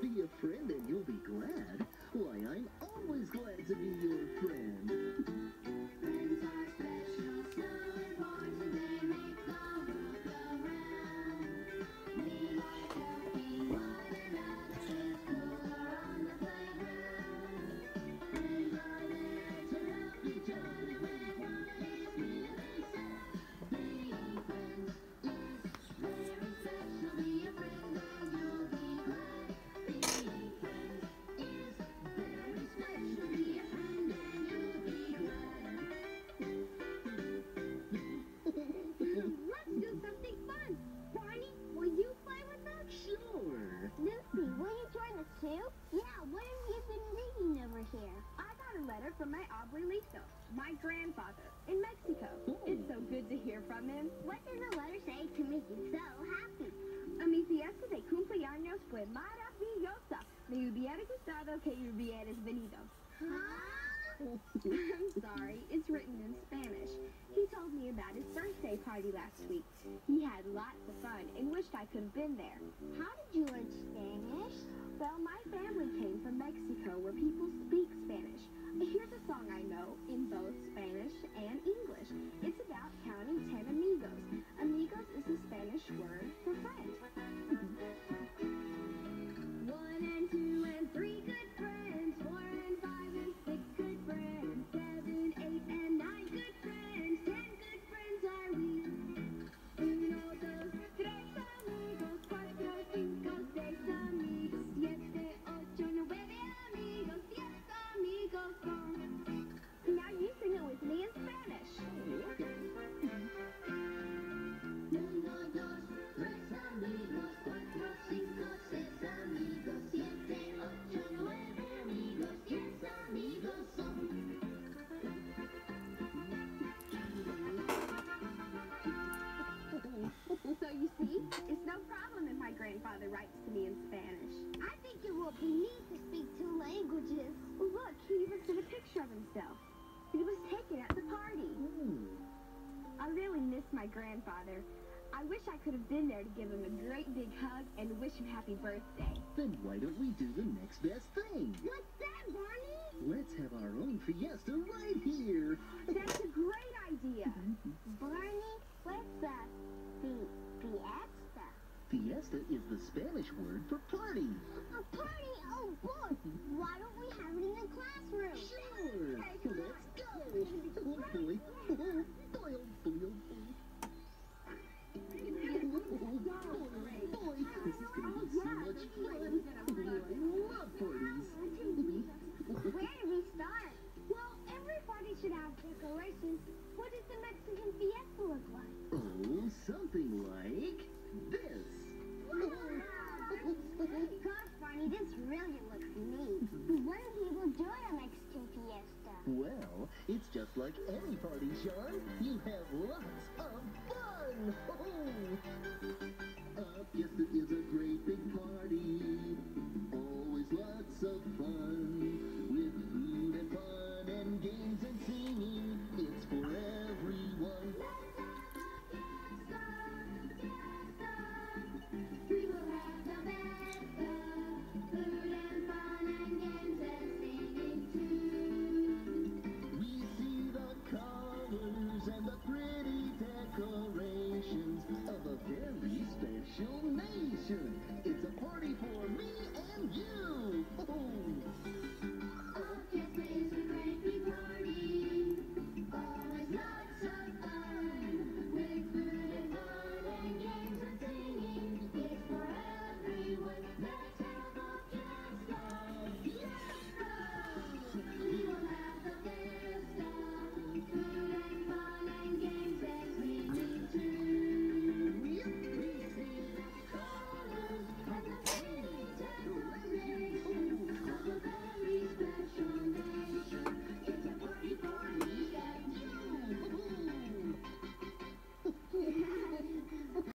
be a friend and you'll be glad. Why, I'm always glad to be your friend. Friends are special, so important, they make the world go round. We like helping one another, it's cooler on the playground. Friends are there to help each other with what is new, they say. Being friends is very special, be a friend and you'll be glad. Being friends is very special, be a friend and you'll be glad. Let's do something fun. Barney, will you play with us? Sure. Lucy, will you join us too? Yeah, what have you been reading over here? I got a letter from my abuelito, my grandfather, in Mexico. It's so good to hear from him. What does the letter say to make you so happy? A mi fiesta de cumpleaños fue maravillosa. Me hubiera gustado que hubieras venido. Huh? I'm sorry, it's written in Spanish. He told me about his birthday party last week. He had lots of fun and wished I could have been there. How did you learn Spanish? Well, my family came from Mexico where people speak Spanish. Here's a song I know in both Spanish and English. It's about counting 10 amigos. Amigos is the Spanish word for friend. 1 and 2 and 3 good friends, 4 and 5 and 6 good friends, 7, 8 and 9 good friends, 10 good friends are we. 1, 2, 3 amigos, 4, 5, 6 amigos, 7, 8, 9 amigos, 10 amigos son. Now you sing it with me in Spanish. Okay. 1, 2, 3 amigos, 4, 5, 6 amigos, 7, 8, 9 amigos, 10 amigos son. So you see, it's no problem if my grandfather writes to me in Spanish. I think it will be neat to speak 2 languages. Look, he even sent a picture of himself. He was taken at the party. I really miss my grandfather. I wish I could have been there to give him a great big hug and wish him happy birthday. Then why don't we do the next best thing? What's that, Barney? Let's have our own fiesta right here. That's a great idea. Barney, what's the fiesta? Fiesta is the Spanish word for party. A party? Oh, boy. Why don't we have it in the classroom? Sure. Let's go. Oh, boy. Oh, boy, oh, boy, oh, boy. Boy, this is going to be so much fun. Oh, I love parties. Where do we start? Well, every party should have decorations. What does the Mexican fiesta look like? Oh, something like this. Gosh, Barney, this really looks neat. What do people do at a Mexican fiesta? Well, it's just like any party, Sean. You have lots